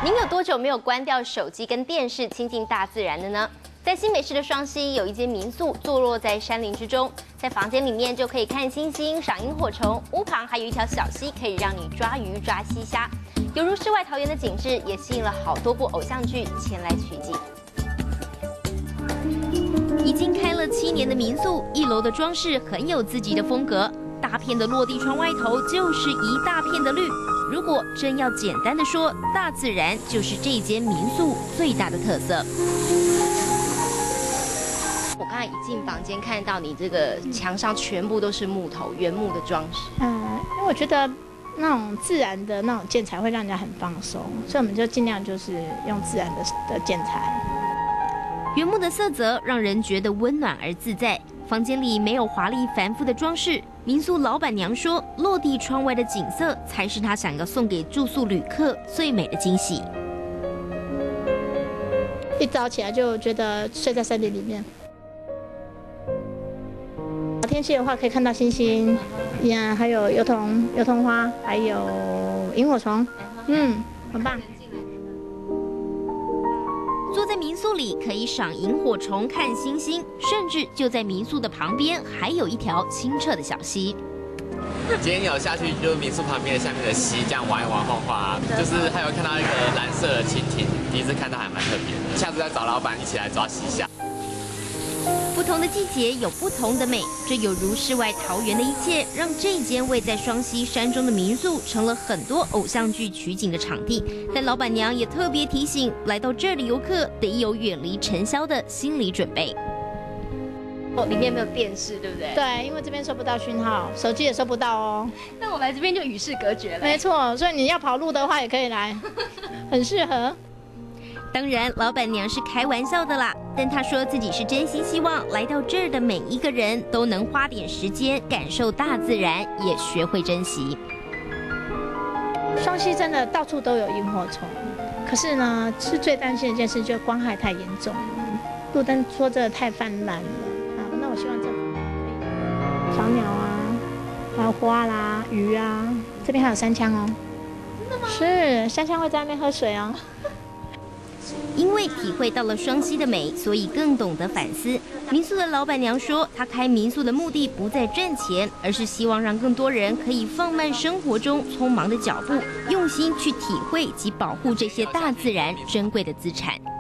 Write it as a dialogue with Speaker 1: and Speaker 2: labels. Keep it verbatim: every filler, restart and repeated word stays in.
Speaker 1: 您有多久没有关掉手机跟电视，亲近大自然的呢？在新北市的双溪有一间民宿，坐落在山林之中，在房间里面就可以看星星、赏萤火虫，屋旁还有一条小溪，可以让你抓鱼、抓溪虾，犹如世外桃源的景致，也吸引了好多部偶像剧前来取景。已经开了七年的民宿，一楼的装饰很有自己的风格，大片的落地窗外头就是一大片的绿。如果真要简单的说，大自然就是这间民宿最大的特色。我刚才一进房间看到你这个墙上全部都是木头原木的装饰。
Speaker 2: 嗯，因为我觉得那种自然的那种建材会让人家很放松，所以我们就尽量就是用自然的的建材。
Speaker 1: 原木的色泽让人觉得温暖而自在。房间里没有华丽繁复的装饰，民宿老板娘说，落地窗外的景色才是她想要送给住宿旅客最美的惊喜。
Speaker 2: 一早起来就觉得睡在森林里面。天气的话，可以看到星星，呀，还有油桐、油桐花，还有萤火虫，嗯，很棒。
Speaker 1: 坐在民宿里可以赏萤火虫、看星星，甚至就在民宿的旁边还有一条清澈的小溪。
Speaker 3: 今天有下去，就是民宿旁边下面的溪，这样玩一玩、画画，就是还有看到一个蓝色的蜻蜓，第一次看到还蛮特别的。下次再找老板一起来抓溪虾。
Speaker 1: 不同的季节有不同的美，这有如世外桃源的一切，让这间位在双溪山中的民宿成了很多偶像剧取景的场地。但老板娘也特别提醒，来到这儿的游客得有远离尘嚣的心理准备。哦，里面没有电视，对不对？
Speaker 2: 对，因为这边收不到讯号，手机也收不到哦。
Speaker 1: 那我来这边就与世隔绝了。
Speaker 2: 没错，所以你要跑路的话也可以来，很适合。
Speaker 1: 当然，老板娘是开玩笑的啦，但她说自己是真心希望来到这儿的每一个人都能花点时间感受大自然，也学会珍惜。
Speaker 2: 双溪真的到处都有萤火虫，可是呢，是最担心的一件事，就是光害太严重了，路灯说真的太泛滥了啊。那我希望政府可以小鸟啊，还有花啦、鱼啊，这边还有山羌哦。真的吗？是，山羌会在那边喝水哦。
Speaker 1: 因为体会到了双溪的美，所以更懂得反思。民宿的老板娘说，她开民宿的目的不在赚钱，而是希望让更多人可以放慢生活中匆忙的脚步，用心去体会及保护这些大自然珍贵的资产。